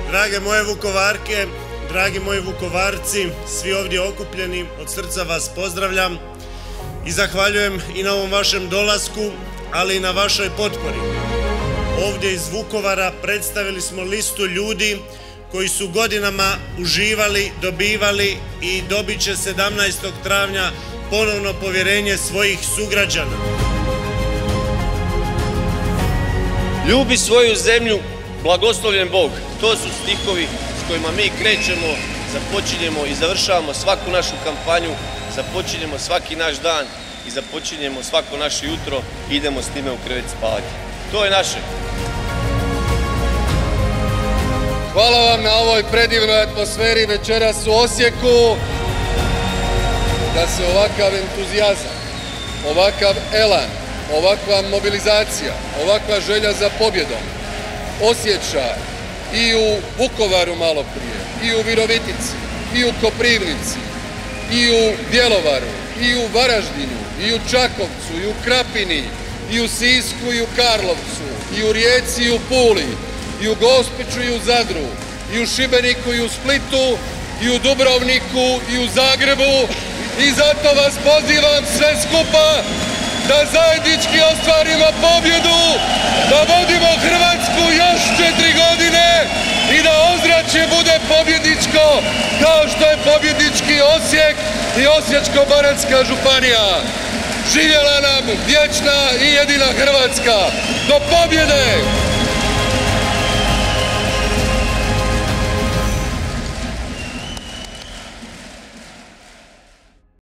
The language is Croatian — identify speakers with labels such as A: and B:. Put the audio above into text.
A: Drage moje Vukovarke, dragi moji Vukovarci, svi ovdje okupljeni, od srca vas pozdravljam i zahvaljujem i na ovom vašem dolasku, ali i na vašoj potpori. Ovdje iz Vukovara predstavili smo listu ljudi koji su godinama uživali, dobivali i dobit će 17. travnja ponovno povjerenje svojih sugrađana.
B: Ljubi svoju zemlju, blagoslovljen Bog. To su stihovi s kojima mi krećemo, započinjemo i završavamo svaku našu kampanju, započinjemo svaki naš dan i započinjemo svako naše jutro i idemo s time u krevet spavati. To je naše.
C: Hvala vam na ovoj predivnoj atmosferi večeras u Osijeku, da se ovakav entuzijazam, ovakav elan, ovakva mobilizacija, ovakva želja za pobjedom osjeća i u Vukovaru malo prije, i u Virovitici, i u Koprivnici, i u Bjelovaru, i u Varaždinu, i u Čakovcu, i u Krapini, i u Sisku, i u Karlovcu, i u Rijeci, i u Puli, i u Gospiću, i u Zadru, i u Šibeniku, i u Splitu, i u Dubrovniku, i u Zagrebu. I zato vas pozivam sve skupa da zajednički ostvarimo pobjedu, da vodimo Hrvatsku još 4 godine i da ozračje bude pobjedničko kao što je pobjednički Osijek i Osječko-baranjska županija. Živjela nam vječna i jedina Hrvatska. Do pobjede!